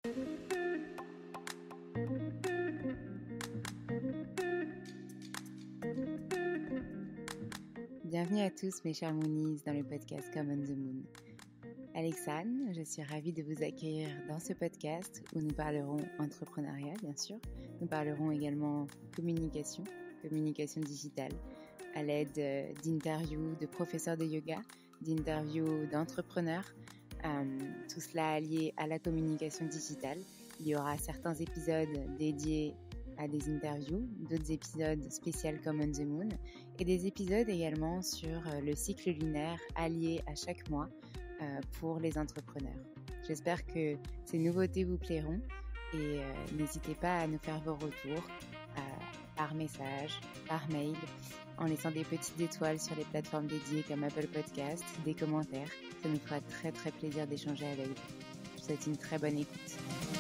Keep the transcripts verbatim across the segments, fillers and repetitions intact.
Bienvenue à tous mes chers Moonies dans le podcast Come on the Moon. Alexane, je suis ravie de vous accueillir dans ce podcast où nous parlerons entrepreneuriat bien sûr. Nous parlerons également communication, communication digitale, à l'aide d'interviews de professeurs de yoga, d'interviews d'entrepreneurs, euh, tout cela allié à la communication digitale. Il y aura certains épisodes dédiés à des interviews, d'autres épisodes spéciaux comme On the Moon et des épisodes également sur le cycle lunaire allié à chaque mois euh, pour les entrepreneurs. J'espère que ces nouveautés vous plairont et euh, n'hésitez pas à nous faire vos retours euh, par message, par mail, en laissant des petites étoiles sur les plateformes dédiées comme Apple Podcast, des commentaires. Ça nous fera très très plaisir d'échanger avec vous. Je vous souhaite une très bonne écoute.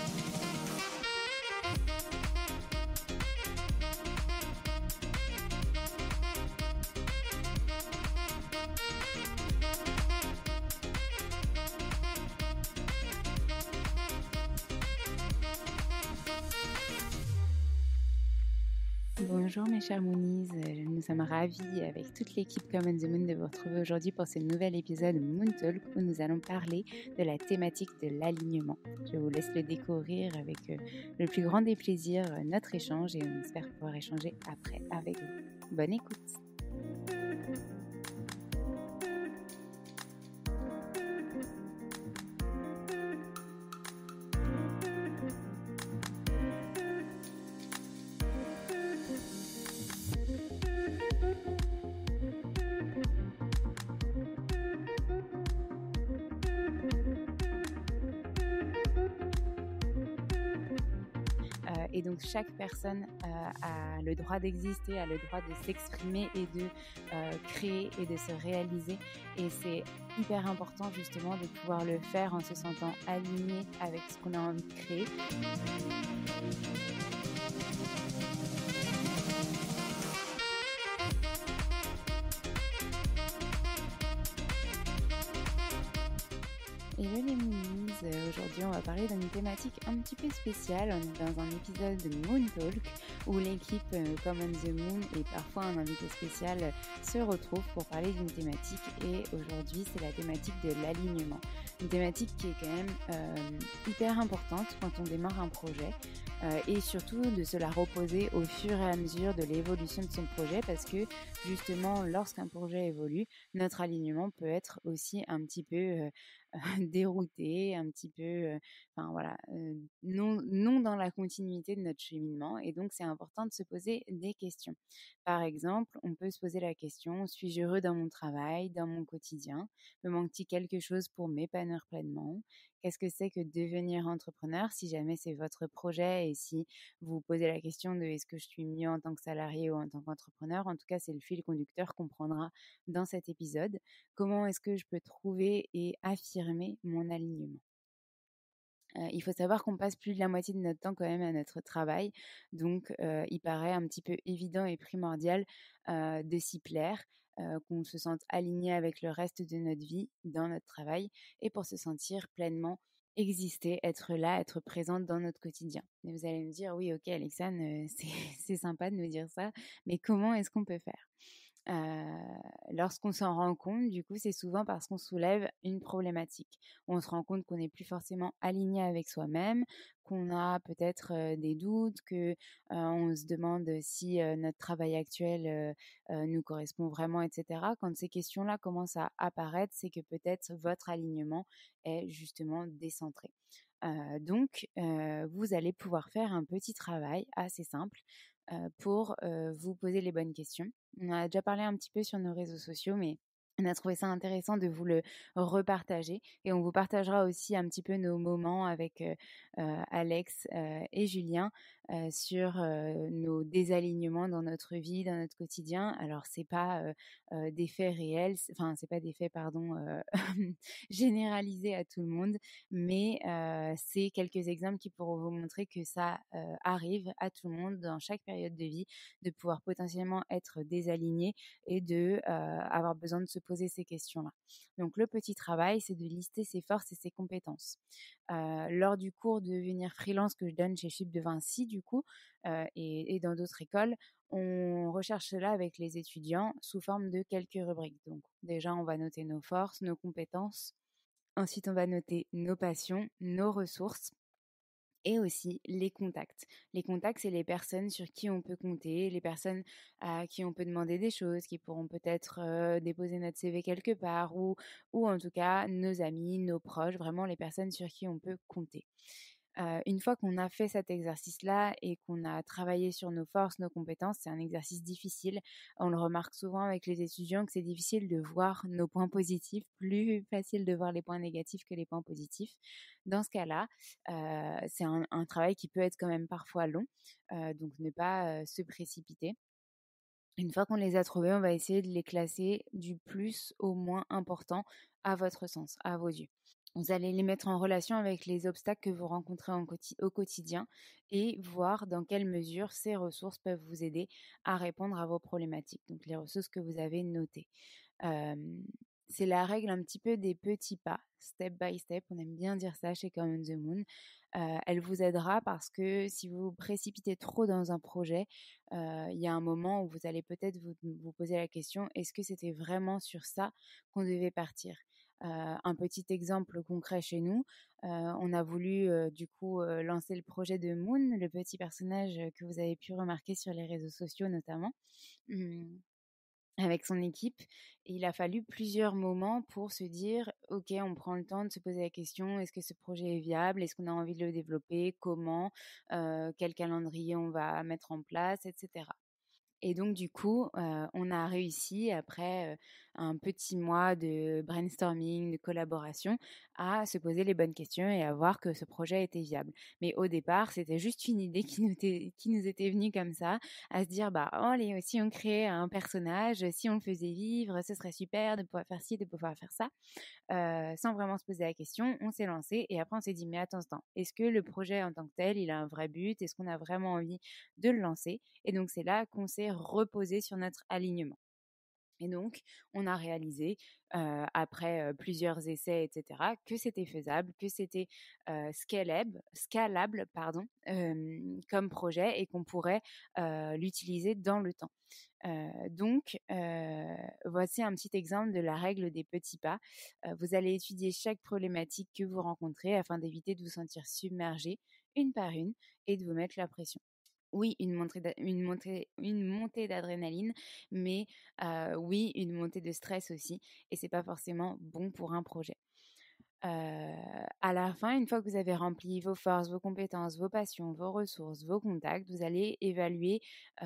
Bonjour mes chers Moonies, nous sommes ravis avec toute l'équipe Come on the Moon de vous retrouver aujourd'hui pour ce nouvel épisode Moon Talk où nous allons parler de la thématique de l'alignement. Je vous laisse le découvrir avec le plus grand des plaisirs notre échange et on espère pouvoir échanger après avec vous. Bonne écoute! Et donc chaque personne euh, a le droit d'exister, a le droit de s'exprimer et de euh, créer et de se réaliser. Et c'est hyper important justement de pouvoir le faire en se sentant aligné avec ce qu'on a envie de créer. Hello les Moonies, aujourd'hui on va parler d'une thématique un petit peu spéciale. On est dans un épisode de Moon Talk où l'équipe euh, Come on the Moon et parfois un invité spécial se retrouvent pour parler d'une thématique et aujourd'hui c'est la thématique de l'alignement. Une thématique qui est quand même euh, hyper importante quand on démarre un projet euh, et surtout de se la reposer au fur et à mesure de l'évolution de son projet parce que justement lorsqu'un projet évolue, notre alignement peut être aussi un petit peu euh, dérouté, un petit peu, euh, enfin voilà, euh, non, non dans la continuité de notre cheminement et donc c'est important de se poser des questions. Par exemple, on peut se poser la question, suis-je heureux dans mon travail, dans mon quotidien? Me manque-t-il quelque chose pour m'épanouir pleinement? Qu'est-ce que c'est que devenir entrepreneur si jamais c'est votre projet et si vous vous posez la question de est-ce que je suis mieux en tant que salarié ou en tant qu'entrepreneur? En tout cas, c'est le fil conducteur qu'on prendra dans cet épisode. Comment est-ce que je peux trouver et affirmer mon alignement? Euh, il faut savoir qu'on passe plus de la moitié de notre temps quand même à notre travail, donc euh, il paraît un petit peu évident et primordial euh, de s'y plaire, euh, qu'on se sente aligné avec le reste de notre vie dans notre travail et pour se sentir pleinement exister, être là, être présente dans notre quotidien. Et vous allez me dire, oui, ok, Alexane, euh, c'est, c'est sympa de nous dire ça, mais comment est-ce qu'on peut faire? Euh, lorsqu'on s'en rend compte, du coup, c'est souvent parce qu'on soulève une problématique. On se rend compte qu'on n'est plus forcément aligné avec soi-même, qu'on a peut-être euh, des doutes, que euh, on se demande si euh, notre travail actuel euh, euh, nous correspond vraiment, et cetera. Quand ces questions-là commencent à apparaître, c'est que peut-être votre alignement est justement décentré. Euh, donc, euh, vous allez pouvoir faire un petit travail assez simple euh, pour euh, vous poser les bonnes questions. On a déjà parlé un petit peu sur nos réseaux sociaux, mais on a trouvé ça intéressant de vous le repartager et on vous partagera aussi un petit peu nos moments avec euh, euh, Alex euh, et Julien euh, sur euh, nos désalignements dans notre vie, dans notre quotidien. Alors c'est pas euh, euh, des faits réels, enfin c'est pas des faits pardon euh, généralisés à tout le monde, mais euh, c'est quelques exemples qui pourront vous montrer que ça euh, arrive à tout le monde dans chaque période de vie de pouvoir potentiellement être désaligné et de euh, avoir besoin de se poser ces questions-là. Donc le petit travail, c'est de lister ses forces et ses compétences. Euh, lors du cours de devenir freelance que je donne chez Chip de Vinci, du coup, euh, et, et dans d'autres écoles, on recherche cela avec les étudiants sous forme de quelques rubriques. Donc déjà, on va noter nos forces, nos compétences. Ensuite, on va noter nos passions, nos ressources et aussi les contacts. Les contacts, c'est les personnes sur qui on peut compter, les personnes à qui on peut demander des choses, qui pourront peut-être euh, déposer notre C V quelque part ou, ou en tout cas nos amis, nos proches, vraiment les personnes sur qui on peut compter. Euh, une fois qu'on a fait cet exercice-là et qu'on a travaillé sur nos forces, nos compétences, c'est un exercice difficile. On le remarque souvent avec les étudiants que c'est difficile de voir nos points positifs, plus facile de voir les points négatifs que les points positifs. Dans ce cas-là, euh, c'est un, un travail qui peut être quand même parfois long, euh, donc ne pas euh, se précipiter. Une fois qu'on les a trouvés, on va essayer de les classer du plus au moins important à votre sens, à vos yeux. Vous allez les mettre en relation avec les obstacles que vous rencontrez en quoti- au quotidien et voir dans quelle mesure ces ressources peuvent vous aider à répondre à vos problématiques, donc les ressources que vous avez notées. Euh, c'est la règle un petit peu des petits pas, step by step, on aime bien dire ça chez Come on the Moon. Euh, elle vous aidera parce que si vous vous précipitez trop dans un projet, euh, il y a un moment où vous allez peut-être vous, vous poser la question, est-ce que c'était vraiment sur ça qu'on devait partir? Euh, un petit exemple concret chez nous, euh, on a voulu euh, du coup euh, lancer le projet de Moon, le petit personnage que vous avez pu remarquer sur les réseaux sociaux notamment. Hum, avec son équipe. Et il a fallu plusieurs moments pour se dire, OK, on prend le temps de se poser la question, est-ce que ce projet est viable? Est-ce qu'on a envie de le développer? Comment? Euh, quel calendrier on va mettre en place, et cetera. Et donc, du coup, euh, on a réussi, après euh, un petit mois de brainstorming, de collaboration, à se poser les bonnes questions et à voir que ce projet était viable. Mais au départ, c'était juste une idée qui nous était, qui nous était venue comme ça, à se dire, bah, oh, allez, si on créait un personnage, si on le faisait vivre, ce serait super de pouvoir faire ci, de pouvoir faire ça. Euh, sans vraiment se poser la question, on s'est lancé et après on s'est dit mais attends, attends, est-ce que le projet en tant que tel, il a un vrai but? Est-ce qu'on a vraiment envie de le lancer? Et donc c'est là qu'on s'est reposé sur notre alignement. Et donc, on a réalisé, euh, après euh, plusieurs essais, et cetera, que c'était faisable, que c'était euh, scalable, scalable pardon, euh, comme projet et qu'on pourrait euh, l'utiliser dans le temps. Euh, donc, euh, voici un petit exemple de la règle des petits pas. Euh, vous allez étudier chaque problématique que vous rencontrez afin d'éviter de vous sentir submergé une par une et de vous mettre la pression. Oui, une montée d'a une montée une montée d'adrénaline, mais heu, oui, une montée de stress aussi et c'est pas forcément bon pour un projet. Heu, à la fin, une fois que vous avez rempli vos forces, vos compétences, vos passions, vos ressources, vos contacts, vous allez évaluer, heu,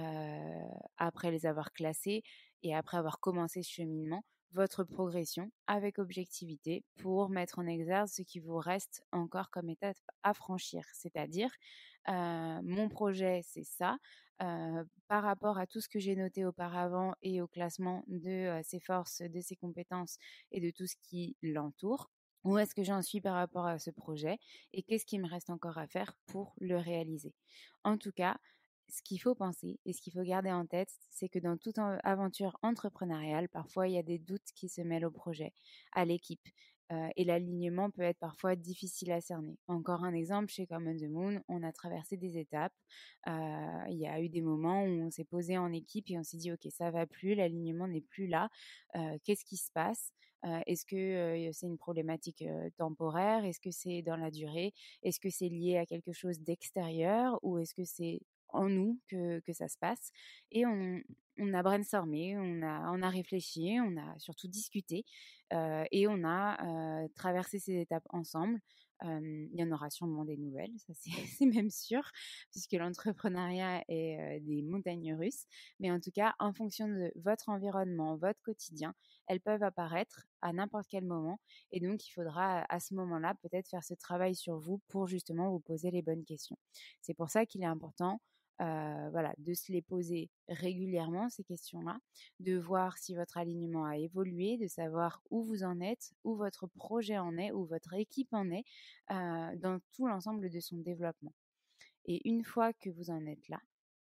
après les avoir classés et après avoir commencé ce cheminement, votre progression avec objectivité pour mettre en exergue ce qui vous reste encore comme étape à franchir. C'est-à-dire, heu, mon projet, c'est ça, heu, par rapport à tout ce que j'ai noté auparavant et au classement de, heu, ses forces, de ses compétences et de tout ce qui l'entoure. Où est-ce que j'en suis par rapport à ce projet et qu'est-ce qui me reste encore à faire pour le réaliser? En tout cas, ce qu'il faut penser et ce qu'il faut garder en tête, c'est que dans toute en- aventure entrepreneuriale, parfois il y a des doutes qui se mêlent au projet, à l'équipe. Euh, et l'alignement peut être parfois difficile à cerner. Encore un exemple, chez Common the Moon, on a traversé des étapes. Euh, il y a eu des moments où on s'est posé en équipe et on s'est dit, OK, ça va plus, l'alignement n'est plus là. Euh, qu'est-ce qui se passe? Euh, est-ce que euh, c'est une problématique euh, temporaire? Est-ce que c'est dans la durée? Est-ce que c'est lié à quelque chose d'extérieur ou est-ce que c'est en nous que, que ça se passe? Et on, on a brainstormé, on a, on a réfléchi, on a surtout discuté euh, et on a euh, traversé ces étapes ensemble. Euh, il y en aura sûrement des nouvelles, ça c'est c'est même sûr, puisque l'entrepreneuriat est euh, des montagnes russes. Mais en tout cas, en fonction de votre environnement, votre quotidien, elles peuvent apparaître à n'importe quel moment. Et donc, il faudra à ce moment-là peut-être faire ce travail sur vous pour justement vous poser les bonnes questions. C'est pour ça qu'il est important euh, voilà, de se les poser régulièrement, ces questions-là, de voir si votre alignement a évolué, de savoir où vous en êtes, où votre projet en est, où votre équipe en est, euh, dans tout l'ensemble de son développement. Et une fois que vous en êtes là,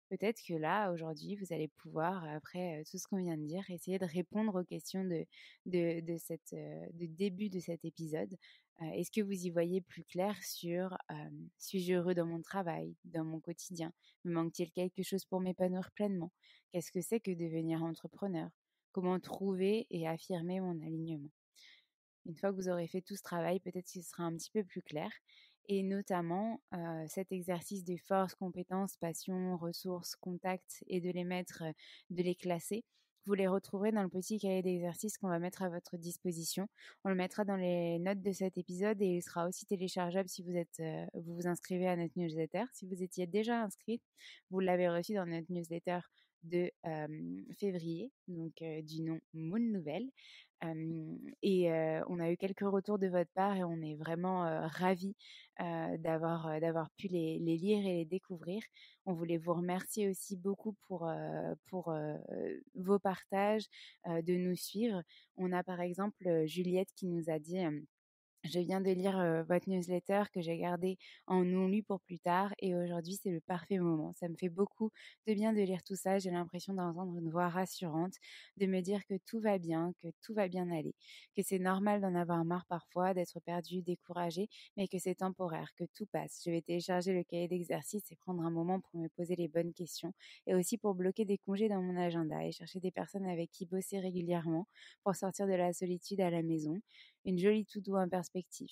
Peut-être que là, aujourd'hui, vous allez pouvoir, après, heu, tout ce qu'on vient de dire, essayer de répondre aux questions de de de cette, heu, de début de cet épisode. Heu, est-ce que vous y voyez plus clair sur, hem, suis-je heureux dans mon travail, dans mon quotidien? Me manque-t-il quelque chose pour m'épanouir pleinement? Qu'est-ce que c'est que devenir entrepreneur? Comment trouver et affirmer mon alignement? Une fois que vous aurez fait tout ce travail, peut-être qu'il sera un petit peu plus clair et notamment, heu, cet exercice des forces, compétences, passions, ressources, contacts et de les mettre, heu, de les classer. Vous les retrouverez dans le petit cahier d'exercices qu'on va mettre à votre disposition. On le mettra dans les notes de cet épisode et il sera aussi téléchargeable si vous êtes, heu, vous vous inscrivez à notre newsletter. Si vous étiez déjà inscrite, vous l'avez reçu dans notre newsletter de, hem, février, donc heu, du nom Moon Nouvelle. Hem et heu, on a eu quelques retours de votre part et on est vraiment, heu, ravis, heu, d'avoir, heu, d'avoir pu les les lire et les découvrir. On voulait vous remercier aussi beaucoup pour, heu, pour, heu, vos partages, heu, de nous suivre. On a par exemple, heu, Juliette qui nous a dit, hem: «Je viens de lire, heu, votre newsletter que j'ai gardé en non lu pour plus tard et aujourd'hui, c'est le parfait moment. Ça me fait beaucoup de bien de lire tout ça. J'ai l'impression d'entendre une voix rassurante, de me dire que tout va bien, que tout va bien aller, que c'est normal d'en avoir marre parfois, d'être perdu, découragé, mais que c'est temporaire, que tout passe. Je vais télécharger le cahier d'exercices et prendre un moment pour me poser les bonnes questions et aussi pour bloquer des congés dans mon agenda et chercher des personnes avec qui bosser régulièrement pour sortir de la solitude à la maison. Une jolie to-do en perspective.»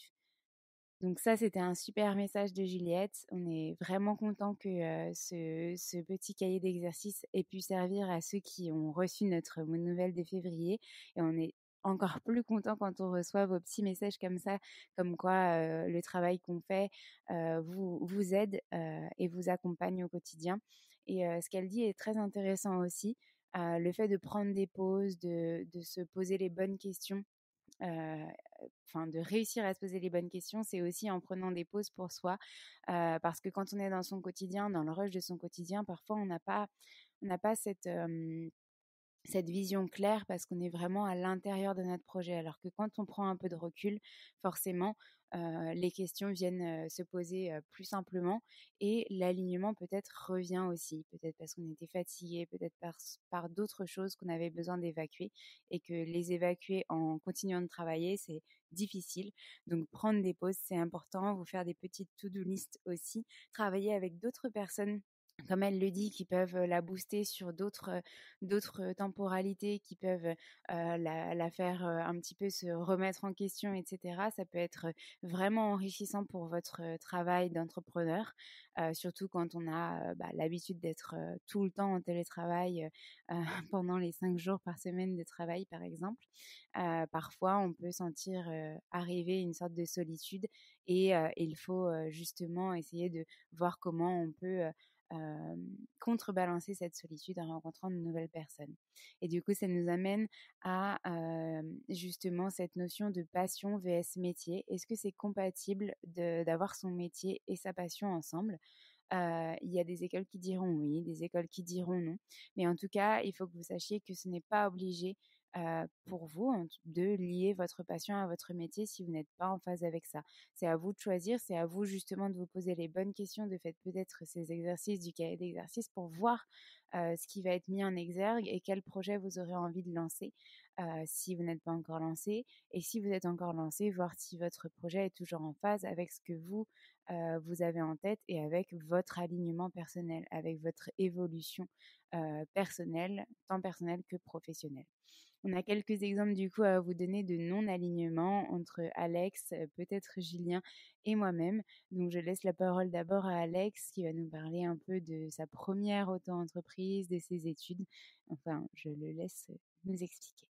Donc ça, c'était un super message de Juliette. On est vraiment content que euh, ce, ce petit cahier d'exercice ait pu servir à ceux qui ont reçu notre mot nouvelle de février. Et on est encore plus content quand on reçoit vos petits messages comme ça, comme quoi euh, le travail qu'on fait euh, vous, vous aide euh, et vous accompagne au quotidien. Et euh, ce qu'elle dit est très intéressant aussi. Euh, le fait de prendre des pauses, de, de se poser les bonnes questions, euh, enfin de réussir à se poser les bonnes questions, c'est aussi en prenant des pauses pour soi, euh, parce que quand on est dans son quotidien, dans le rush de son quotidien, parfois on n'a pas, on n'a pas cette euh, cette vision claire parce qu'on est vraiment à l'intérieur de notre projet. Alors que quand on prend un peu de recul, forcément, euh, les questions viennent euh, se poser euh, plus simplement et l'alignement peut-être revient aussi. Peut-être parce qu'on était fatigué, peut-être par, par d'autres choses qu'on avait besoin d'évacuer et que les évacuer en continuant de travailler, c'est difficile. Donc prendre des pauses, c'est important. Vous faire des petites to-do list aussi. Travailler avec d'autres personnes comme elle le dit, qui peuvent la booster sur d'autres d'autres temporalités, qui peuvent euh, la, la faire euh, un petit peu se remettre en question, et cetera. Ça peut être vraiment enrichissant pour votre travail d'entrepreneur, euh, surtout quand on a euh, bah, l'habitude d'être euh, tout le temps en télétravail euh, pendant les cinq jours par semaine de travail, par exemple. Euh, parfois, on peut sentir euh, arriver une sorte de solitude et euh, il faut euh, justement essayer de voir comment on peut euh, euh, contrebalancer cette solitude en rencontrant de nouvelles personnes. Et du coup, ça nous amène à euh, justement cette notion de passion vs métier. Est-ce que c'est compatible de- d'avoir son métier et sa passion ensemble? Euh, il y a des écoles qui diront oui, des écoles qui diront non. Mais en tout cas, il faut que vous sachiez que ce n'est pas obligé euh, pour vous hein, de lier votre passion à votre métier si vous n'êtes pas en phase avec ça. C'est à vous de choisir, c'est à vous justement de vous poser les bonnes questions, de faire peut-être ces exercices du cahier d'exercice pour voir euh, ce qui va être mis en exergue et quel projet vous aurez envie de lancer euh, si vous n'êtes pas encore lancé. Et si vous êtes encore lancé, voir si votre projet est toujours en phase avec ce que vous, euh, vous avez en tête et avec votre alignement personnel, avec votre évolution euh, personnelle, tant personnelle que professionnelle. On a quelques exemples du coup à vous donner de non-alignement entre Alex, euh, peut-être Julien et moi-même. Donc je laisse la parole d'abord à Alex qui va nous parler un peu de sa première auto-entreprise, de ses études. Enfin, je le laisse nous expliquer.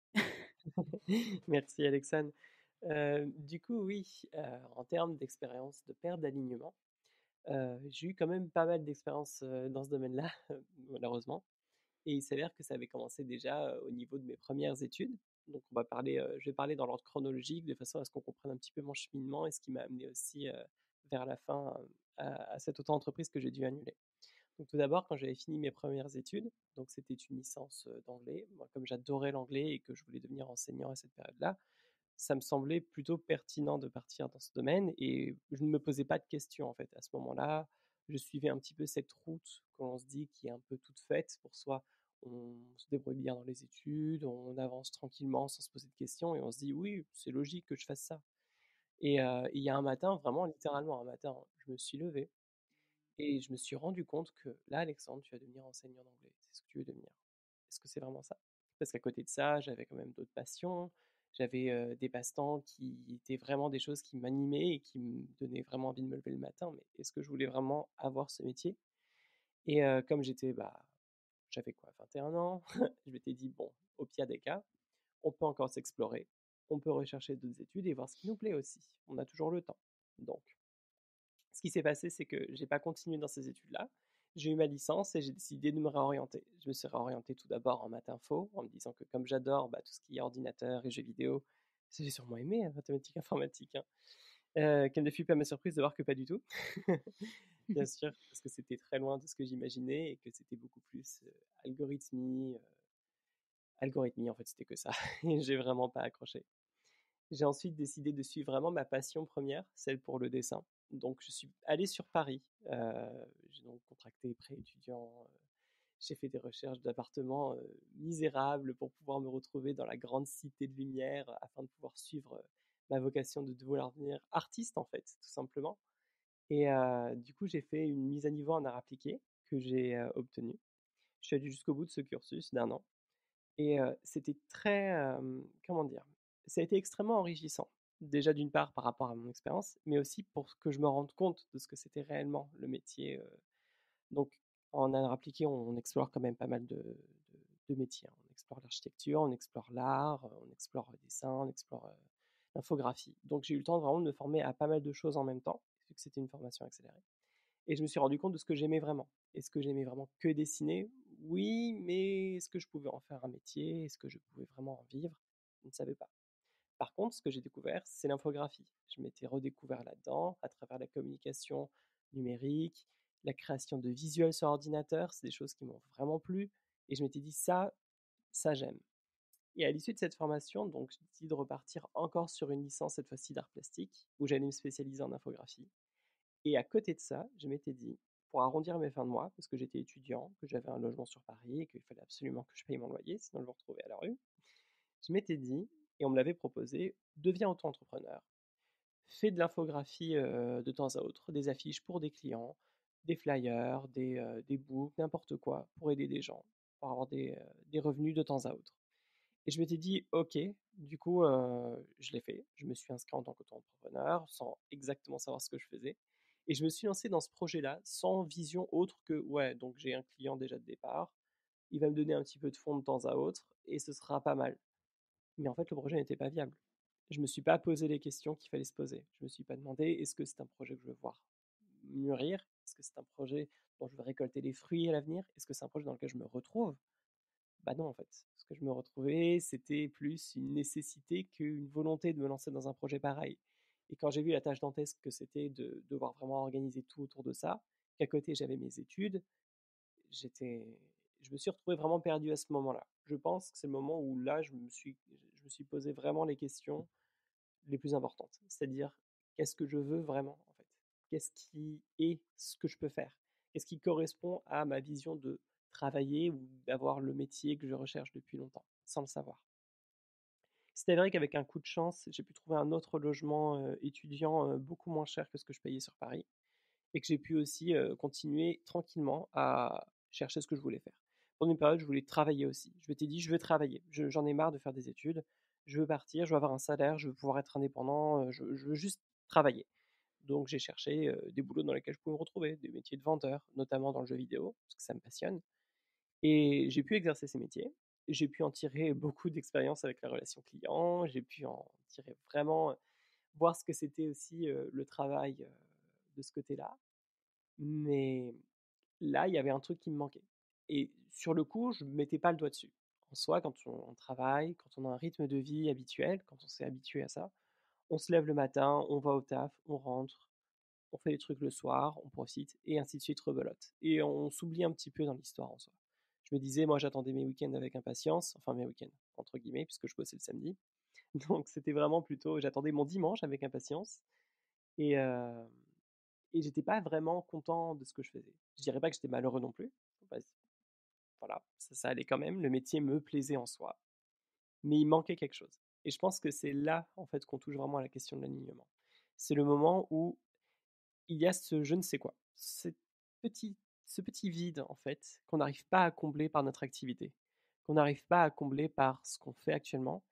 Merci Alexandre. Euh, du coup, oui, euh, en termes d'expérience de perte d'alignement, euh, j'ai eu quand même pas mal d'expériences euh, dans ce domaine-là, malheureusement. Et il s'avère que ça avait commencé déjà euh, au niveau de mes premières études. Donc, on va parler, euh, je vais parler dans l'ordre chronologique, de façon à ce qu'on comprenne un petit peu mon cheminement et ce qui m'a amené aussi euh, vers la fin euh, à, à cette auto-entreprise que j'ai dû annuler. Donc, tout d'abord, quand j'avais fini mes premières études, donc c'était une licence euh, d'anglais. Moi, comme j'adorais l'anglais et que je voulais devenir enseignant à cette période-là, ça me semblait plutôt pertinent de partir dans ce domaine et je ne me posais pas de questions en fait à ce moment-là. je suivais un petit peu cette route qu'on se dit qui est un peu toute faite pour soi. On se débrouille bien dans les études, on avance tranquillement sans se poser de questions et on se dit oui, c'est logique que je fasse ça. Et euh, il y a un matin, vraiment littéralement un matin, je me suis levé et je me suis rendu compte que là, Alexandre, tu vas devenir enseignant d'anglais. C'est ce que tu veux devenir. Est-ce que c'est vraiment ça? Parce qu'à côté de ça, j'avais quand même d'autres passions. J'avais euh, des passe-temps qui étaient vraiment des choses qui m'animaient et qui me donnaient vraiment envie de me lever le matin. Mais est-ce que je voulais vraiment avoir ce métier? Et euh, comme j'étais, bah, j'avais quoi, vingt et un ans, je m'étais dit, bon, au pire des cas, on peut encore s'explorer. On peut rechercher d'autres études et voir ce qui nous plaît aussi. On a toujours le temps. Donc, ce qui s'est passé, c'est que j'ai pas continué dans ces études-là. J'ai eu ma licence et j'ai décidé de me réorienter. Je me suis réorienté tout d'abord en maths info, en me disant que comme j'adore bah, tout ce qui est ordinateur et jeux vidéo, j'ai sûrement aimé hein, mathématiques informatique. Hein. Euh, quelle ne fut pas ma surprise de voir que pas du tout. Bien sûr, parce que c'était très loin de ce que j'imaginais et que c'était beaucoup plus euh, algorithmie. Euh, algorithmie, en fait, c'était que ça. Et j'ai vraiment pas accroché. J'ai ensuite décidé de suivre vraiment ma passion première, celle pour le dessin. Donc, je suis allé sur Paris. Euh, j'ai donc contracté prêt étudiant. Euh, j'ai fait des recherches d'appartements euh, misérables pour pouvoir me retrouver dans la grande cité de lumière afin de pouvoir suivre euh, ma vocation de vouloir devenir artiste, en fait, tout simplement. Et euh, du coup, j'ai fait une mise à niveau en art appliqué que j'ai euh, obtenue. Je suis allé jusqu'au bout de ce cursus d'un an. Et euh, c'était très, euh, comment dire, ça a été extrêmement enrichissant. Déjà d'une part par rapport à mon expérience, mais aussi pour que je me rende compte de ce que c'était réellement le métier. euh. Donc en art appliqué, on, on explore quand même pas mal de, de- de métiers. Hein. On explore l'architecture, on explore l'art, euh, on explore le dessin, on explore euh, l'infographie. Donc j'ai eu le temps vraiment de me former à pas mal de choses en même temps, vu que c'était une formation accélérée. Et je me suis rendu compte de ce que j'aimais vraiment. Est-ce que j'aimais vraiment que dessiner? Oui, mais est-ce que je pouvais en faire un métier? Est-ce que je pouvais vraiment en vivre? Je ne savais pas. Par contre, ce que j'ai découvert, c'est l'infographie. Je m'étais redécouvert là-dedans, à travers la communication numérique, la création de visuels sur ordinateur, c'est des choses qui m'ont vraiment plu. Et je m'étais dit, ça, ça j'aime. Et à l'issue de cette formation, donc, j'ai décidé de repartir encore sur une licence, cette fois-ci d'art plastique, où j'allais me spécialiser en infographie. Et à côté de ça, je m'étais dit, pour arrondir mes fins de mois, parce que j'étais étudiant, que j'avais un logement sur Paris et qu'il fallait absolument que je paye mon loyer, sinon je me retrouvais à la rue, je m'étais dit, et on me l'avait proposé, deviens auto-entrepreneur, fais de l'infographie euh, de temps à autre, des affiches pour des clients, des flyers, des, euh, des books, n'importe quoi, pour aider des gens, pour avoir des, euh, des revenus de temps à autre. Et je m'étais dit, ok, du coup, euh, je l'ai fait. Je me suis inscrit en tant qu'auto-entrepreneur sans exactement savoir ce que je faisais. Et je me suis lancé dans ce projet-là sans vision autre que, ouais, donc j'ai un client déjà de départ, il va me donner un petit peu de fonds de temps à autre et ce sera pas mal. Mais en fait, le projet n'était pas viable. Je ne me suis pas posé les questions qu'il fallait se poser. Je ne me suis pas demandé, est-ce que c'est un projet que je veux voir mûrir? Est-ce que c'est un projet dont je veux récolter les fruits à l'avenir? Est-ce que c'est un projet dans lequel je me retrouve? Bah non, en fait. Ce que je me retrouvais, c'était plus une nécessité qu'une volonté de me lancer dans un projet pareil. Et quand j'ai vu la tâche dantesque que c'était de devoir vraiment organiser tout autour de ça, qu'à côté j'avais mes études, j'étais, je me suis retrouvé vraiment perdu à ce moment-là. Je pense que c'est le moment où là, je me suis, je me suis posé vraiment les questions les plus importantes. C'est-à-dire, qu'est-ce que je veux vraiment, en fait? Qu'est-ce qui est ce que je peux faire? Qu'est-ce qui correspond à ma vision de travailler ou d'avoir le métier que je recherche depuis longtemps, sans le savoir? C'est vrai qu'avec un coup de chance, j'ai pu trouver un autre logement euh, étudiant euh, beaucoup moins cher que ce que je payais sur Paris et que j'ai pu aussi euh, continuer tranquillement à chercher ce que je voulais faire. Pendant une période, je voulais travailler aussi. Je m'étais dit, je veux travailler. Je- j'en ai marre de faire des études. Je veux partir, je veux avoir un salaire, je veux pouvoir être indépendant, euh, je, je veux juste travailler. Donc j'ai cherché euh, des boulots dans lesquels je pouvais me retrouver, des métiers de vendeur, notamment dans le jeu vidéo, parce que ça me passionne. Et j'ai pu exercer ces métiers. J'ai pu en tirer beaucoup d'expérience avec la relation client. J'ai pu en tirer vraiment, euh, voir ce que c'était aussi euh, le travail euh, de ce côté-là. Mais là, il y avait un truc qui me manquait. Et sur le coup, je ne mettais pas le doigt dessus. En soi, quand on, on travaille, quand on a un rythme de vie habituel, quand on s'est habitué à ça, on se lève le matin, on va au taf, on rentre, on fait des trucs le soir, on profite, et ainsi de suite, rebelote. Et on s'oublie un petit peu dans l'histoire en soi. Je me disais, moi j'attendais mes week-ends avec impatience, enfin mes week-ends, entre guillemets, puisque je bossais le samedi. Donc c'était vraiment plutôt, j'attendais mon dimanche avec impatience. Et, euh, et j'étais pas vraiment content de ce que je faisais. Je dirais pas que j'étais malheureux non plus. Parce- Voilà, ça, ça allait quand même. Le métier me plaisait en soi, mais il manquait quelque chose. Et je pense que c'est là, en fait, qu'on touche vraiment à la question de l'alignement. C'est le moment où il y a ce je ne sais quoi, ce petit, ce petit vide, en fait, qu'on n'arrive pas à combler par notre activité, qu'on n'arrive pas à combler par ce qu'on fait actuellement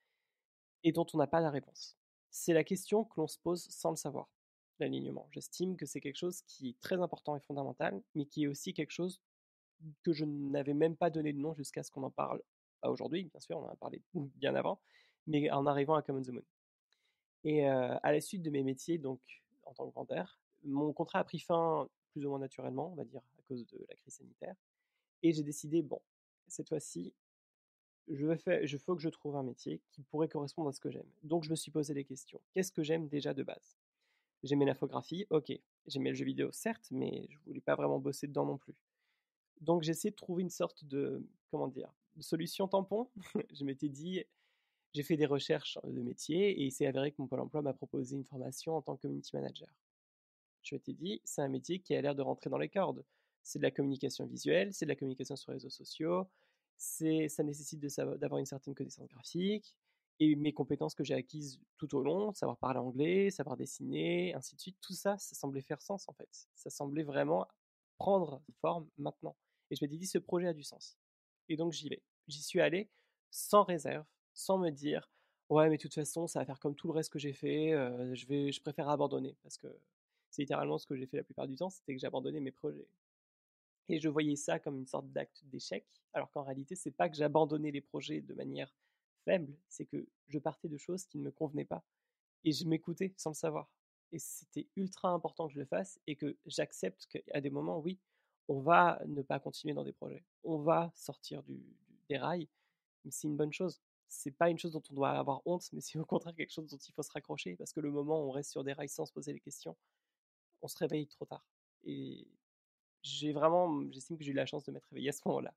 et dont on n'a pas la réponse. C'est la question que l'on se pose sans le savoir, l'alignement. J'estime que c'est quelque chose qui est très important et fondamental, mais qui est aussi quelque chose que je n'avais même pas donné de nom jusqu'à ce qu'on en parle. Pas aujourd'hui, bien sûr, on en a parlé bien avant, mais en arrivant à Common the Moon. Et euh, à la suite de mes métiers, donc en tant que vendeur, mon contrat a pris fin plus ou moins naturellement, on va dire, à cause de la crise sanitaire. Et j'ai décidé, bon, cette fois-ci, je veux faire, je faut que je trouve un métier qui pourrait correspondre à ce que j'aime. Donc je me suis posé des questions. Qu'est-ce que j'aime déjà de base? J'aimais l'infographie, ok. J'aimais le jeu vidéo, certes, mais je voulais pas vraiment bosser dedans non plus. Donc j'ai essayé de trouver une sorte de, comment dire, de solution tampon. Je m'étais dit, j'ai fait des recherches de métier et il s'est avéré que mon Pôle emploi m'a proposé une formation en tant que community manager. Je m'étais dit, c'est un métier qui a l'air de rentrer dans les cordes. C'est de la communication visuelle, c'est de la communication sur les réseaux sociaux, c'est, ça nécessite de savoir, d'avoir une certaine connaissance graphique et mes compétences que j'ai acquises tout au long, savoir parler anglais, savoir dessiner, ainsi de suite, tout ça, ça semblait faire sens en fait. Ça semblait vraiment prendre forme maintenant. Et je m'étais dit, ce projet a du sens. Et donc j'y vais. J'y suis allé sans réserve, sans me dire, ouais, mais de toute façon, ça va faire comme tout le reste que j'ai fait, euh, je, vais, je préfère abandonner parce que c'est littéralement ce que j'ai fait la plupart du temps, c'était que j'ai abandonné mes projets. Et je voyais ça comme une sorte d'acte d'échec, alors qu'en réalité, c'est pas que j'abandonnais les projets de manière faible, c'est que je partais de choses qui ne me convenaient pas. Et je m'écoutais sans le savoir. Et c'était ultra important que je le fasse et que j'accepte qu'à des moments, oui, on va ne pas continuer dans des projets. On va sortir du, du- des rails, mais c'est une bonne chose. C'est pas une chose dont on doit avoir honte, mais c'est au contraire quelque chose dont il faut se raccrocher parce que le moment où on reste sur des rails sans se poser les questions, on se réveille trop tard. Et j'ai vraiment, j'estime que j'ai eu la chance de m'être réveillé à ce moment-là.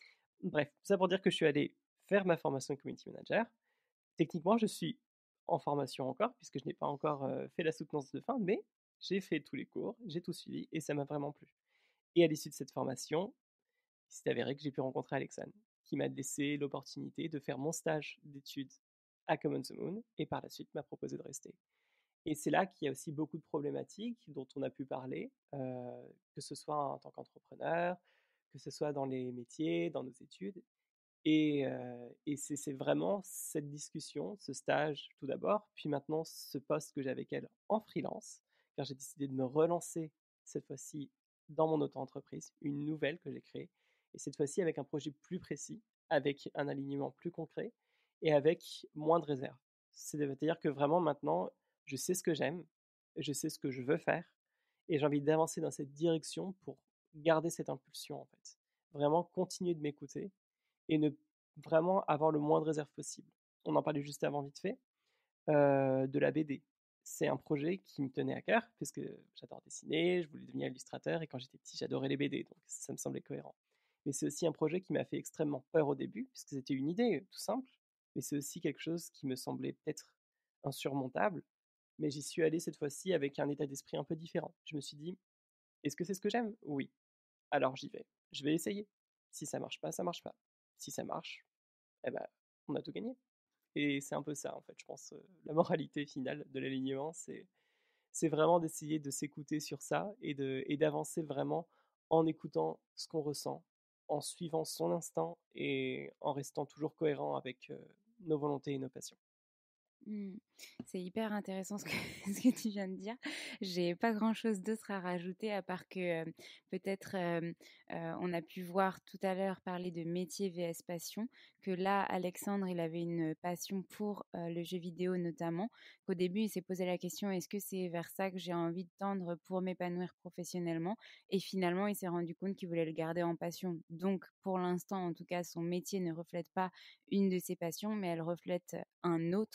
Bref, tout ça pour dire que je suis allé faire ma formation de community manager. Techniquement, je suis en formation encore, puisque je n'ai pas encore euh, fait la soutenance de fin, mais j'ai fait tous les cours, j'ai tout suivi, et ça m'a vraiment plu. Et à l'issue de cette formation, il s'est avéré que j'ai pu rencontrer Alexandre, qui m'a laissé l'opportunité de faire mon stage d'études à Common the Moon, et par la suite m'a proposé de rester. Et c'est là qu'il y a aussi beaucoup de problématiques dont on a pu parler, euh, que ce soit en tant qu'entrepreneur, que ce soit dans les métiers, dans nos études. Et, euh, et c'est, c'est vraiment cette discussion, ce stage tout d'abord, puis maintenant ce poste que j'ai avec elle en freelance, car j'ai décidé de me relancer cette fois-ci dans mon auto-entreprise, une nouvelle que j'ai créée, et cette fois-ci avec un projet plus précis, avec un alignement plus concret et avec moins de réserve. C'est-à-dire que vraiment maintenant, je sais ce que j'aime, je sais ce que je veux faire, et j'ai envie d'avancer dans cette direction pour garder cette impulsion en fait. Vraiment continuer de m'écouter et ne vraiment avoir le moins de réserve possible. On en parlait juste avant vite fait, euh, de la B D. C'est un projet qui me tenait à cœur, puisque j'adore dessiner, je voulais devenir illustrateur, et quand j'étais petit, j'adorais les B D, donc ça me semblait cohérent. Mais c'est aussi un projet qui m'a fait extrêmement peur au début, puisque c'était une idée tout simple, mais c'est aussi quelque chose qui me semblait peut-être insurmontable, mais j'y suis allé cette fois-ci avec un état d'esprit un peu différent. Je me suis dit, est-ce que c'est ce que j'aime? Oui. Alors j'y vais. Je vais essayer. Si ça marche pas, ça marche pas. Si ça marche, eh ben, on a tout gagné. Et c'est un peu ça, en fait, je pense. euh, La moralité finale de l'alignement, c'est, c'est vraiment d'essayer de s'écouter sur ça et, de, et d'avancer vraiment en écoutant ce qu'on ressent, en suivant son instinct et en restant toujours cohérent avec euh, nos volontés et nos passions. Mmh. C'est hyper intéressant ce que, ce que tu viens de dire. J'ai pas grand-chose d'autre à rajouter à part que euh, peut-être euh, euh, on a pu voir tout à l'heure parler de métier vs passion, que là Alexandre il avait une passion pour euh, le jeu vidéo notamment, qu'au début il s'est posé la question est-ce que c'est vers ça que j'ai envie de tendre pour m'épanouir professionnellement et finalement il s'est rendu compte qu'il voulait le garder en passion. Donc pour l'instant en tout cas son métier ne reflète pas une de ses passions mais elle reflète un autre, une autre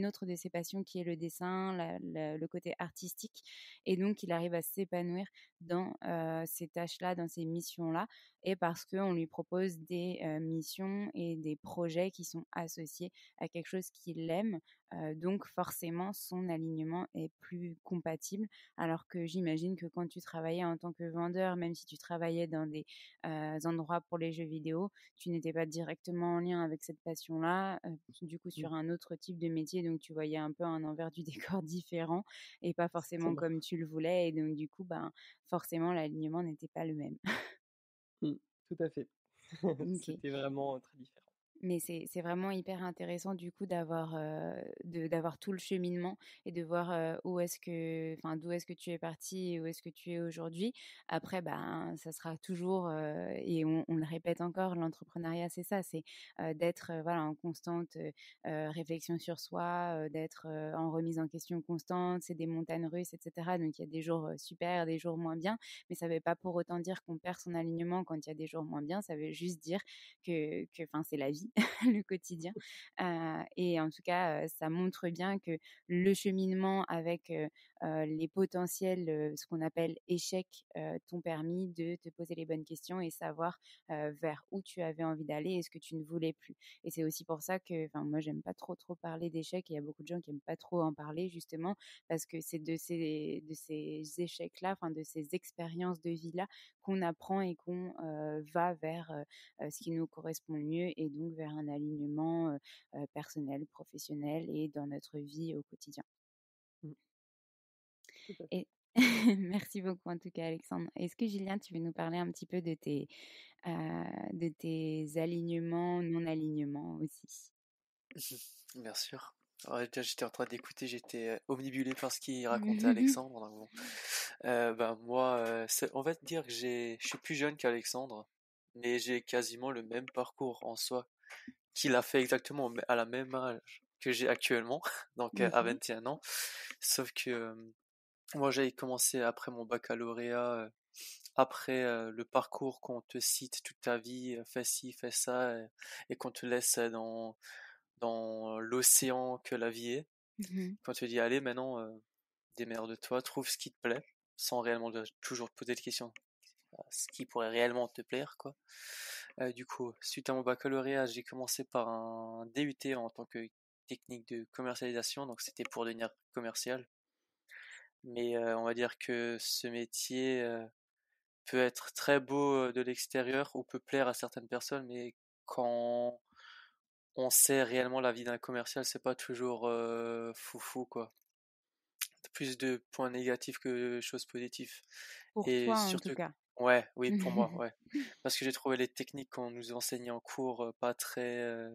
autre de ses passions qui est le dessin, la- la- le côté artistique. Et donc, il arrive à s'épanouir dans euh, ces tâches-là, dans ces missions-là, et parce qu'on lui propose des euh, missions et des projets qui sont associés à quelque chose qu'il aime. Euh, donc, forcément, son alignement est plus compatible. Alors que j'imagine que quand tu travaillais en tant que vendeur, même si tu travaillais dans des euh, endroits pour les jeux vidéo, tu n'étais pas directement en lien avec cette passion-là, euh, du coup Mmh, sur un autre type de métier, donc tu voyais un peu un envers du décor différent et pas forcément exactement. comme tu le voulais, et donc du coup, ben, forcément l'alignement n'était pas le même. Mmh, tout à fait. Ok. C'était vraiment très différent. Mais c'est c'est vraiment hyper intéressant du coup d'avoir euh, de d'avoir tout le cheminement et de voir euh, où est-ce que enfin d'où est-ce que tu es parti et où est-ce que tu es aujourd'hui. Après ben ça sera toujours euh, et on, on le répète encore, l'entrepreneuriat c'est ça, c'est euh, d'être euh, voilà en constante euh, euh, réflexion sur soi, euh, d'être euh, en remise en question constante, c'est des montagnes russes et cetera. Donc il y a des jours euh, super, des jours moins bien, mais ça ne veut pas pour autant dire qu'on perd son alignement quand il y a des jours moins bien. Ça veut juste dire que que enfin c'est la vie, le quotidien. Euh, et en tout cas, euh, ça montre bien que le cheminement avec euh, euh, les potentiels, euh, ce qu'on appelle échecs, euh, t'ont permis de te poser les bonnes questions et savoir euh, vers où tu avais envie d'aller et ce que tu ne voulais plus. Et c'est aussi pour ça que, enfin, moi, j'aime pas trop trop parler d'échecs. Et il y a beaucoup de gens qui aiment pas trop en parler justement parce que c'est de ces de ces échecs-là, enfin de ces expériences de vie-là qu'on apprend et qu'on euh, va vers euh, euh, ce qui nous correspond le mieux et donc vers un alignement euh, euh, personnel, professionnel et dans notre vie au quotidien. Mmh, tout à fait. Et merci beaucoup en tout cas Alexandre. Est-ce que Julien, tu veux nous parler un petit peu de tes, euh, de tes alignements, non-alignements aussi? Bien sûr. Ouais, déjà, j'étais en train d'écouter, j'étais euh, omnibulé par ce qu'il racontait Alexandre. Donc bon. Euh, ben, moi, euh, c'est- on va te dire que j'ai, je suis plus jeune qu'Alexandre, mais j'ai quasiment le même parcours en soi, qu'il a fait exactement au- à la même âge que j'ai actuellement, donc euh, à Mhm, vingt et un ans. Sauf que euh, moi, j'ai commencé après mon baccalauréat, euh, après euh, le parcours qu'on te cite toute ta vie, euh, fais ci, fais ça, euh, et qu'on te laisse dans dans l'océan que la vie est. mhm, Quand tu dis allez maintenant, euh, démerde-toi, trouve ce qui te plaît, sans réellement de- toujours te poser de questions, euh, ce qui pourrait réellement te plaire, quoi. Euh, du coup, suite à mon baccalauréat, j'ai commencé par un D U T en tant que technique de commercialisation, donc c'était pour devenir commercial. Mais euh, on va dire que ce métier euh, peut être très beau euh, de l'extérieur ou peut plaire à certaines personnes, mais quand on sait réellement la vie d'un commercial, c'est pas toujours euh, foufou, quoi. Plus de points négatifs que de choses positives. pour Et toi en tout surtout, cas. ouais, oui, pour moi, ouais. Parce que j'ai trouvé les techniques qu'on nous enseignait en cours euh, pas très, euh,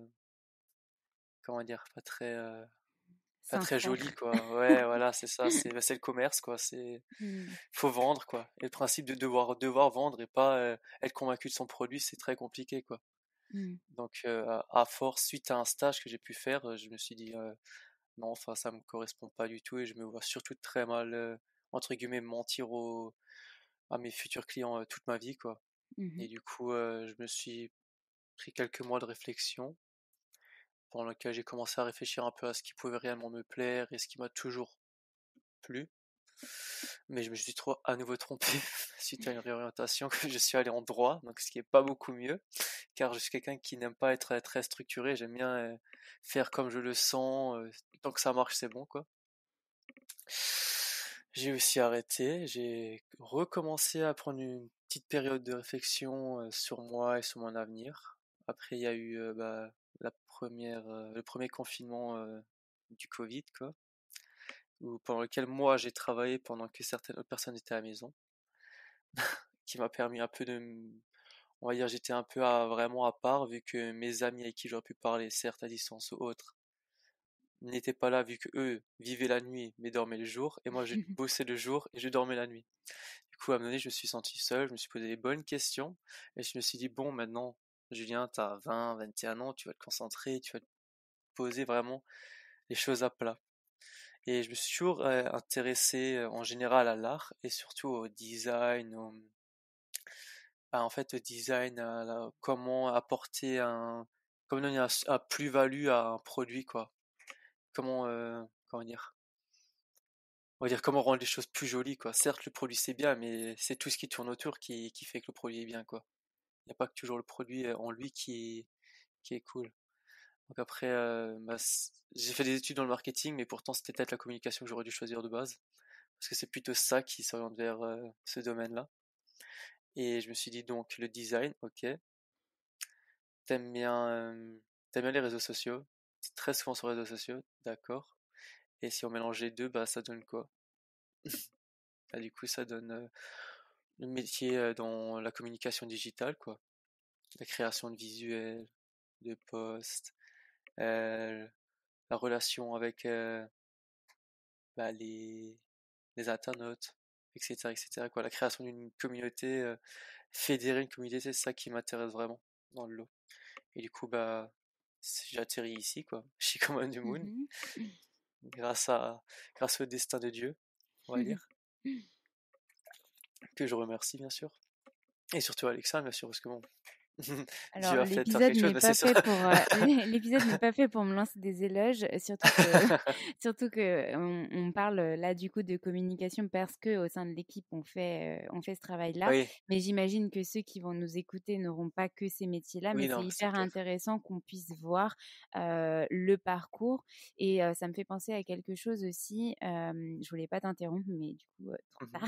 comment dire, pas très, euh, pas très jolies, Sincère. quoi. Ouais, voilà, c'est ça, c'est, bah, c'est le commerce, quoi. C'est, Mm, faut vendre, quoi. Et le principe de devoir, devoir vendre et pas euh, être convaincu de son produit, c'est très compliqué, quoi. mm, Donc, euh, à à force, suite à un stage que j'ai pu faire, euh, je me suis dit, euh, non, enfin, ça me correspond pas du tout et je me vois surtout très mal, euh, entre guillemets, mentir aux, à mes futurs clients euh, toute ma vie, quoi. mhm, Et du coup, euh, je me suis pris quelques mois de réflexion pendant lequel j'ai commencé à réfléchir un peu à ce qui pouvait réellement me plaire et ce qui m'a toujours plu. Mais je me suis trop à nouveau trompé suite à une réorientation que je suis allé en droit, donc ce qui est pas beaucoup mieux, car je suis quelqu'un qui n'aime pas être euh, très structuré, j'aime bien euh, faire comme je le sens, euh, tant que ça marche, c'est bon, quoi. J'ai aussi arrêté, j'ai recommencé à prendre une petite période de réflexion euh, sur moi et sur mon avenir. Après, il y a eu euh, bah, la première, euh, le premier confinement euh, du Covid, quoi, où, pendant lequel moi j'ai travaillé pendant que certaines autres personnes étaient à la maison, qui m'a permis un peu de, m- on va dire, j'étais un peu à- vraiment à part, vu que mes amis avec qui j'aurais pu parler, certes à distance ou autre, n'étaient pas là, vu que eux vivaient la nuit mais dormaient le jour, et moi je bossais le jour et je dormais la nuit. Du coup, à un moment donné, je me suis senti seul, je me suis posé les bonnes questions, et je me suis dit, bon, maintenant, Julien, t'as vingt, vingt et un ans, tu vas te concentrer, tu vas te poser vraiment les choses à plat. Et je me suis toujours euh, intéressé euh, en général à l'art, et surtout au design, au, à, en fait, au design, à la- comment apporter un, comment donner un, un plus-value à un produit, quoi. comment, euh, comment dire, on va dire comment rendre les choses plus jolies, quoi. Certes, le produit c'est bien, mais c'est tout ce qui tourne autour qui, qui fait que le produit est bien, quoi. Il n'y a pas que toujours le produit euh, en lui qui est, qui est cool. Donc après, euh, bah, c- j'ai fait des études dans le marketing, mais pourtant c'était peut-être la communication que j'aurais dû choisir de base, parce que c'est plutôt ça qui s'oriente vers euh, ce domaine-là. Et je me suis dit donc le design, ok. T'aimes bien, euh, t'aimes bien les réseaux sociaux, c'est très souvent sur les réseaux sociaux, d'accord. Et si on mélange les deux, bah ça donne quoi? Bah, du coup, ça donne euh, le métier euh, dans la communication digitale, quoi. La création de visuels, de posts, euh, la relation avec euh, bah, les, les internautes, et cetera, et cetera, quoi. La création d'une communauté, euh, fédérer une communauté, c'est ça qui m'intéresse vraiment dans le lot. Et du coup, bah, c'est- j'ai atterri ici, quoi, chez Common the Moon, Mhm. grâce à, grâce au destin de Dieu, on va dire, que je remercie, bien sûr. Et surtout Alexa, bien sûr, parce que bon, Alors, Dieu a fait faire l'épisode quelque chose, n'est mais c'est pas sûr. fait pour euh, l'épisode n'est pas fait pour me lancer des éloges, euh, surtout que surtout que on, on parle euh, là du coup de communication parce que au sein de l'équipe on fait euh, on fait ce travail-là. Oui, Mais j'imagine que ceux qui vont nous écouter n'auront pas que ces métiers-là, mais oui, c'est non, c'est hyper clair. intéressant qu'on puisse voir euh, le parcours et euh, ça me fait penser à quelque chose aussi. Euh, je voulais pas t'interrompre, mais du coup euh, trop Mhm. tard.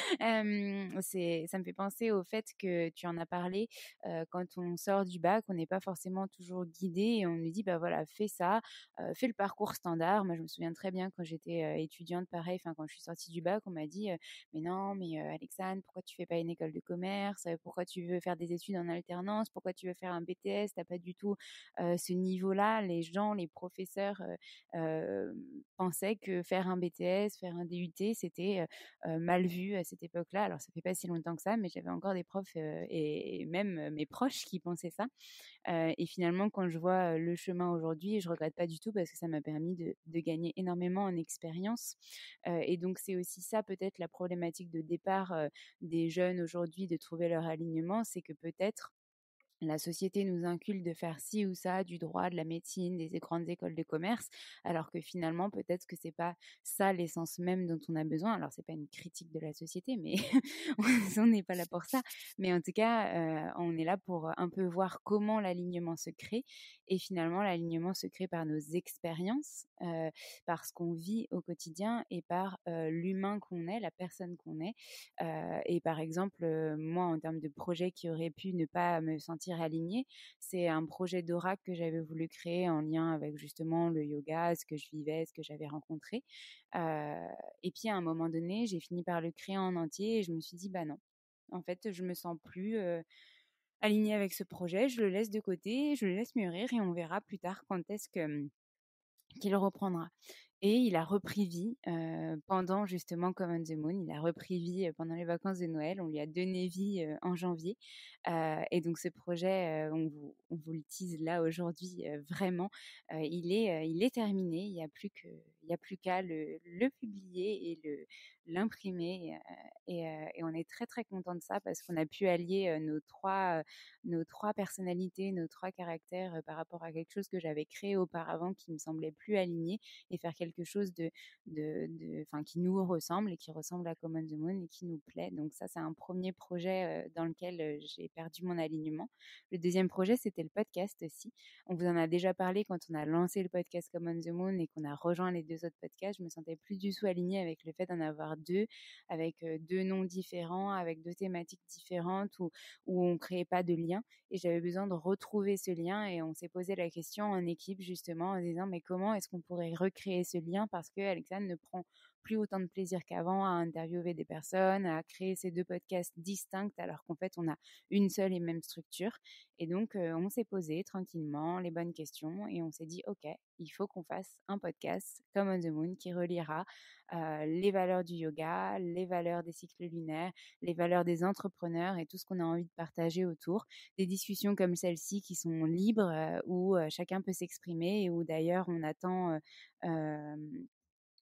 Euh, c'est ça me fait penser au fait que tu en as parlé euh, quand on sort du bac, on n'est pas forcément toujours guidé et on nous dit, bah voilà, fais ça, euh, fais le parcours standard. Moi, je me souviens très bien quand j'étais euh, étudiante, pareil, enfin, quand je suis sortie du bac, on m'a dit, euh, mais non, mais euh, Alexandre, pourquoi tu fais pas une école de commerce? Euh, Pourquoi tu veux faire des études en alternance? Pourquoi tu veux faire un B T S? T'as pas du tout euh, ce niveau-là. Les gens, les professeurs euh, euh, pensaient que faire un B T S, faire un D U T, c'était euh, euh, mal vu à cette époque-là. Alors, ça fait pas si longtemps que ça, mais j'avais encore des profs euh, et, et même euh, mes proches qui pensaient ça. Euh, et finalement, quand je vois euh, le chemin aujourd'hui, je regrette pas du tout parce que ça m'a permis de, de gagner énormément en expérience. Euh, et donc, c'est aussi ça peut-être la problématique de départ euh, des jeunes aujourd'hui de trouver leur alignement, c'est que peut-être la société nous inculque de faire ci ou ça, du droit, de la médecine, des grandes écoles de commerce, alors que finalement, peut-être que c'est pas ça l'essence même dont on a besoin. Alors, c'est pas une critique de la société, mais on n'est pas là pour ça. Mais en tout cas, euh, on est là pour un peu voir comment l'alignement se crée. Et finalement, l'alignement se crée par nos expériences, euh, par ce qu'on vit au quotidien et par euh, l'humain qu'on est, la personne qu'on est. Euh, et par exemple, euh, moi, en termes de projet qui aurait pu ne pas me sentir alignée, c'est un projet d'Aura que j'avais voulu créer en lien avec justement le yoga, ce que je vivais, ce que j'avais rencontré. Euh, et puis à un moment donné, j'ai fini par le créer en entier et je me suis dit, bah non, en fait, je me sens plus euh, alignée avec ce projet, je le laisse de côté, je le laisse mûrir et on verra plus tard quand est-ce que qu'il reprendra. Et il a repris vie euh, pendant justement Come on the Moon. Il a repris vie euh, pendant les vacances de Noël. On lui a donné vie euh, en janvier. Euh, et donc ce projet, euh, on, vous, on vous le tease là aujourd'hui, euh, vraiment, euh, il, est, euh, il est terminé. Il n'y a plus que, il y a plus qu'à le, le publier et le l'imprimer. Euh, et, euh, et on est très très content de ça parce qu'on a pu allier euh, nos trois euh, nos trois personnalités, nos trois caractères euh, par rapport à quelque chose que j'avais créé auparavant qui me semblait plus aligné et faire quelque chose de, de, de, enfin, qui nous ressemble et qui ressemble à Common the Moon et qui nous plaît. Donc ça, c'est un premier projet euh, dans lequel euh, j'ai perdu mon alignement. Le deuxième projet, c'était le podcast aussi. On vous en a déjà parlé quand on a lancé le podcast Common the Moon et qu'on a rejoint les deux autres podcasts. Je me sentais plus du tout alignée avec le fait d'en avoir deux, avec euh, deux noms différents, avec deux thématiques différentes où, où on créait pas de lien. Et j'avais besoin de retrouver ce lien et on s'est posé la question en équipe justement en disant mais comment est-ce qu'on pourrait recréer ce lien parce que Alexandre ne prend plus autant de plaisir qu'avant à interviewer des personnes, à créer ces deux podcasts distincts alors qu'en fait on a une seule et même structure. Et donc euh, on s'est posé tranquillement les bonnes questions et on s'est dit ok, il faut qu'on fasse un podcast comme On the Moon qui reliera euh, les valeurs du yoga, les valeurs des cycles lunaires, les valeurs des entrepreneurs et tout ce qu'on a envie de partager autour. Des discussions comme celle-ci qui sont libres, euh, où euh, chacun peut s'exprimer et où d'ailleurs on attend euh, euh,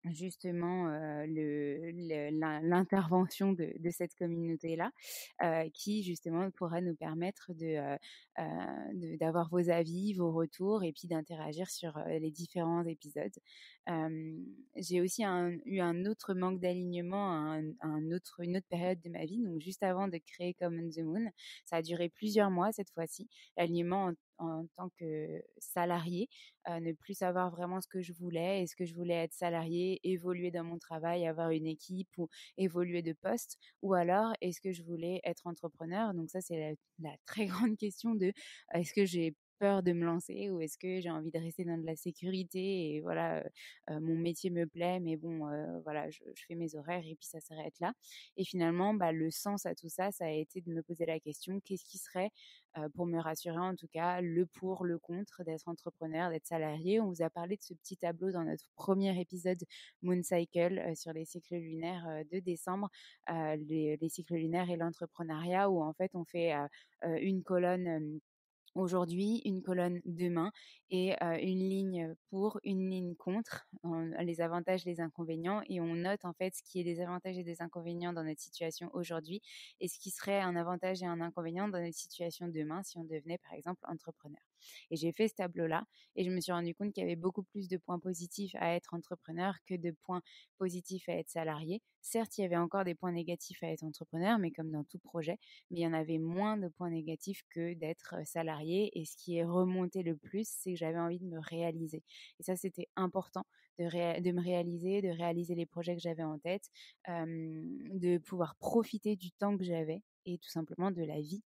justement euh, le, le- l'in- l'intervention de, de cette communauté-là, euh, qui justement pourra nous permettre de, euh, euh, de- d'avoir vos avis, vos retours et puis d'interagir sur euh, les différents épisodes. Euh, j'ai aussi un- eu un autre manque d'alignement à un, à un autre, une autre période de ma vie, donc juste avant de créer Common the Moon. Ça a duré plusieurs mois cette fois-ci, l'alignement en en tant que salarié, euh, ne plus savoir vraiment ce que je voulais. Est-ce que je voulais être salarié, évoluer dans mon travail, avoir une équipe ou évoluer de poste, ou alors est-ce que je voulais être entrepreneur? Donc ça, c'est la, la très grande question de euh, est-ce que j'ai peur de me lancer ou est-ce que j'ai envie de rester dans de la sécurité et voilà, euh, euh, mon métier me plaît, mais bon, euh, voilà, je, je fais mes horaires et puis ça s'arrête là. Et finalement, bah, le sens à tout ça, ça a été de me poser la question, qu'est-ce qui serait euh, pour me rassurer en tout cas, le pour, le contre d'être entrepreneur, d'être salarié. On vous a parlé de ce petit tableau dans notre premier épisode Moon Cycle euh, sur les cycles lunaires euh, de décembre, euh, les, les cycles lunaires et l'entrepreneuriat, où en fait on fait euh, euh, une colonne. Euh, aujourd'hui, une colonne demain et euh, une ligne pour, une ligne contre, on- les avantages, les inconvénients, et on note en fait ce qui est des avantages et des inconvénients dans notre situation aujourd'hui et ce qui serait un avantage et un inconvénient dans notre situation demain si on devenait par exemple entrepreneur. Et j'ai fait ce tableau-là et je me suis rendu compte qu'il y avait beaucoup plus de points positifs à être entrepreneur que de points positifs à être salarié. Certes, il y avait encore des points négatifs à être entrepreneur, mais comme dans tout projet, mais il y en avait moins de points négatifs que d'être salarié. Et ce qui est remonté le plus, c'est que j'avais envie de me réaliser. Et ça, c'était important de, ré- de me réaliser, de réaliser les projets que j'avais en tête, euh, de pouvoir profiter du temps que j'avais et tout simplement de la vie.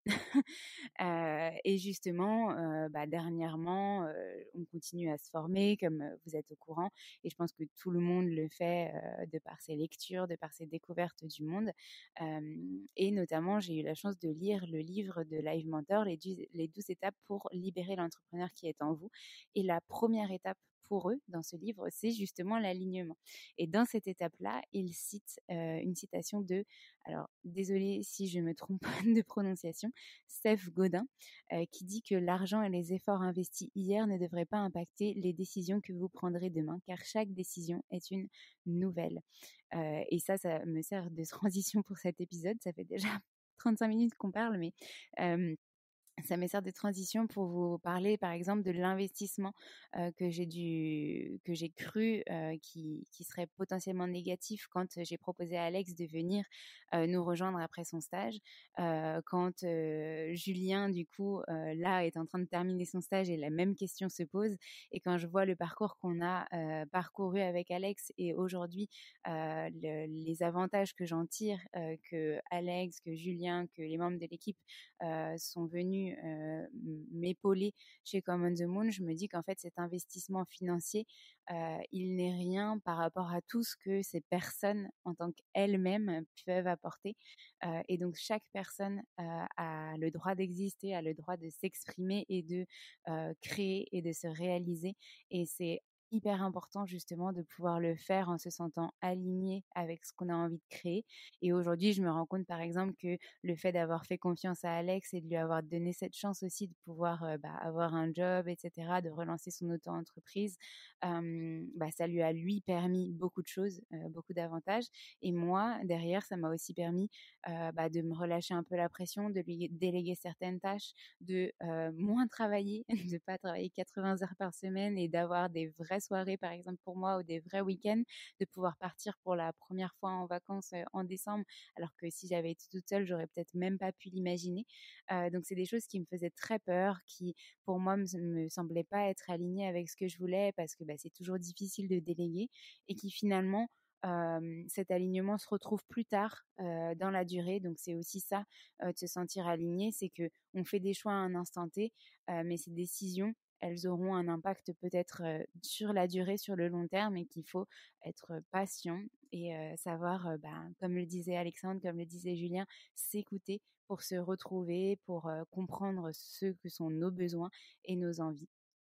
Euh, et justement, euh, bah, dernièrement, euh, on continue à se former, comme euh, vous êtes au courant, et je pense que tout le monde le fait euh, de par ses lectures, de par ses découvertes du monde. Euh, et notamment, j'ai eu la chance de lire le livre de Live Mentor, les, du- les douze étapes pour libérer l'entrepreneur qui est en vous. Et la première étape pour eux dans ce livre, c'est justement l'alignement. Et dans cette étape-là, il cite euh, une citation de, alors désolée si je me trompe de prononciation, Seth Godin, euh, qui dit que l'argent et les efforts investis hier ne devraient pas impacter les décisions que vous prendrez demain, car chaque décision est une nouvelle. Euh, et ça, ça me sert de transition pour cet épisode. Ça fait déjà trente-cinq minutes qu'on parle, mais euh, ça me sert de transition pour vous parler, par exemple, de l'investissement euh, que j'ai dû, que j'ai cru euh, qui, qui serait potentiellement négatif quand j'ai proposé à Alex de venir euh, nous rejoindre après son stage. Euh, quand euh, Julien, du coup, euh, là, est en train de terminer son stage et la même question se pose. Et quand je vois le parcours qu'on a euh, parcouru avec Alex et aujourd'hui, euh, le, les avantages que j'en tire, euh, que Alex, que Julien, que les membres de l'équipe euh, sont venus euh, m'épauler chez Common the Moon, je me dis qu'en fait cet investissement financier, euh, il n'est rien par rapport à tout ce que ces personnes en tant qu'elles-mêmes peuvent apporter. Euh, et donc chaque personne euh, a le droit d'exister, a le droit de s'exprimer et de euh, créer et de se réaliser. Et c'est hyper important justement de pouvoir le faire en se sentant aligné avec ce qu'on a envie de créer. Et aujourd'hui, je me rends compte par exemple que le fait d'avoir fait confiance à Alex et de lui avoir donné cette chance aussi de pouvoir euh, bah, avoir un job, et cetera, de relancer son auto-entreprise, euh, bah, ça lui a lui permis beaucoup de choses, euh, beaucoup d'avantages. Et moi, derrière, ça m'a aussi permis euh, bah, de me relâcher un peu la pression, de lui déléguer certaines tâches, de euh, moins travailler, de pas travailler quatre-vingts heures par semaine et d'avoir des vraies soirées, par exemple pour moi, ou des vrais week-ends, de pouvoir partir pour la première fois en vacances euh, en décembre, alors que si j'avais été toute seule, j'aurais peut-être même pas pu l'imaginer. Euh, donc c'est des choses qui me faisaient très peur, qui pour moi me, me semblaient pas être alignées avec ce que je voulais, parce que bah, c'est toujours difficile de déléguer, et qui finalement euh, cet alignement se retrouve plus tard euh, dans la durée. Donc c'est aussi ça, euh, de se sentir aligné, c'est que on fait des choix à un instant T, euh, mais ces décisions, elles auront un impact peut-être euh, sur la durée, sur le long terme, et qu'il faut être patient et euh, savoir, euh, bah, comme le disait Alexandre, comme le disait Julien, s'écouter pour se retrouver, pour euh, comprendre ce que sont nos besoins et nos envies.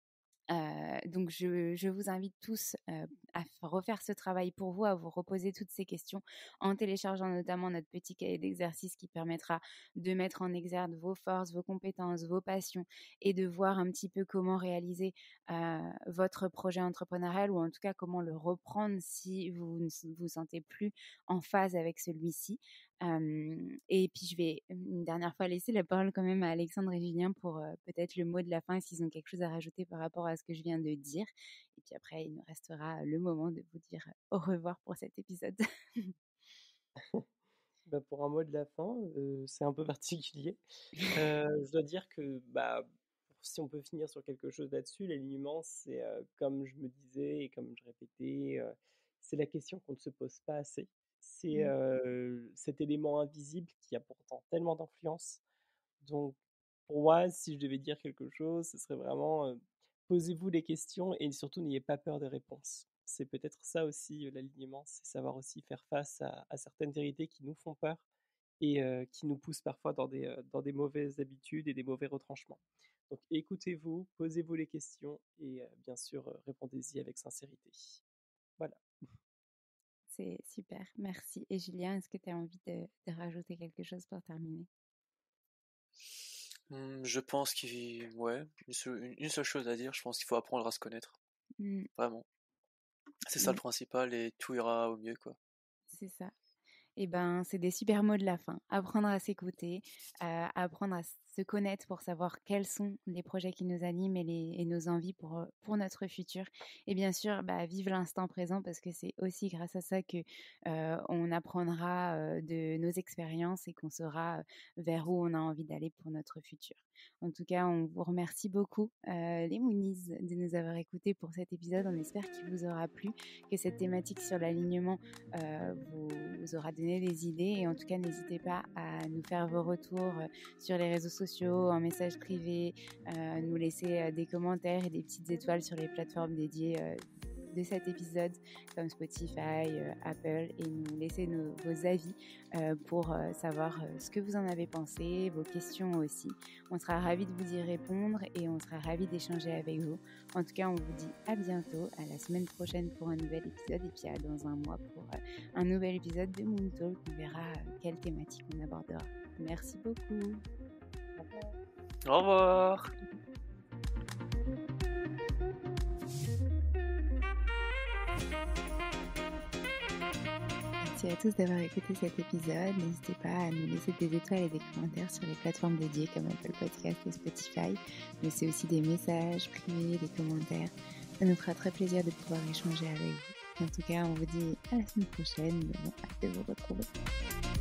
Euh, donc, je, je vous invite tous euh, à refaire ce travail pour vous, à vous reposer toutes ces questions en téléchargeant notamment notre petit cahier d'exercices qui permettra de mettre en exergue vos forces, vos compétences, vos passions et de voir un petit peu comment réaliser euh, votre projet entrepreneurial ou en tout cas comment le reprendre si vous ne vous sentez plus en phase avec celui-ci. Euh, et puis, je vais une dernière fois laisser la parole quand même à Alexandre et Julien pour euh, peut-être le mot de la fin, s'ils ont quelque chose à rajouter par rapport à ce que je viens de dire. Et puis après, il nous restera le moment de vous dire au revoir pour cet épisode. Bah, pour un mot de la fin, euh, c'est un peu particulier. Euh, je dois dire que bah, si on peut finir sur quelque chose là-dessus, l'alignement, c'est euh, comme je me disais et comme je répétais, euh, c'est la question qu'on ne se pose pas assez. C'est Mm. euh, cet élément invisible qui a pourtant tellement d'influence. Donc, pour moi, si je devais dire quelque chose, ce serait vraiment euh, posez-vous des questions et surtout n'ayez pas peur des réponses. C'est peut-être ça aussi euh, l'alignement, c'est savoir aussi faire face à, à certaines vérités qui nous font peur et euh, qui nous poussent parfois dans des, euh, dans des mauvaises habitudes et des mauvais retranchements. Donc écoutez-vous, posez-vous les questions et euh, bien sûr euh, répondez-y avec sincérité. Voilà. C'est super, merci. Et Julien, est-ce que tu as envie de, de rajouter quelque chose pour terminer? Hum, Je pense qu'il, ouais, une seule, une- une seule chose à dire, je pense qu'il faut apprendre à se connaître, Mm. vraiment. C'est ça le Mm. principal et tout ira au mieux, quoi. C'est ça. Eh ben, c'est des super mots de la fin. Apprendre à s'écouter, euh, apprendre à se connaître pour savoir quels sont les projets qui nous animent et, les, et nos envies pour, euh, pour notre futur. Et bien sûr, bah, vivre l'instant présent parce que c'est aussi grâce à ça que euh, on apprendra euh, de nos expériences et qu'on saura vers où on a envie d'aller pour notre futur. En tout cas, on vous remercie beaucoup, euh, les Moonies, de nous avoir écoutés pour cet épisode. On espère qu'il vous aura plu, que cette thématique sur l'alignement euh, vous, vous aura donné des idées. Et en tout cas, n'hésitez pas à nous faire vos retours euh, sur les réseaux sociaux, en message privé, euh, nous laisser euh, des commentaires et des petites étoiles sur les plateformes dédiées euh, de cet épisode comme Spotify, euh, Apple, et nous laisser nos, vos avis euh, pour euh, savoir euh, ce que vous en avez pensé, vos questions aussi. On sera ravis de vous y répondre et on sera ravis d'échanger avec vous. En tout cas, on vous dit à bientôt, à la semaine prochaine pour un nouvel épisode et puis à dans un mois pour euh, un nouvel épisode de Moon Talk. On verra euh, quelle thématique on abordera. Merci beaucoup. Au revoir! Merci à tous d'avoir écouté cet épisode. N'hésitez pas à nous laisser des étoiles et des commentaires sur les plateformes dédiées comme Apple Podcast et Spotify. Mais c'est aussi des messages privés, des commentaires. Ça nous fera très plaisir de pouvoir échanger avec vous. En tout cas, on vous dit à la semaine prochaine. Nous avons hâte de vous retrouver.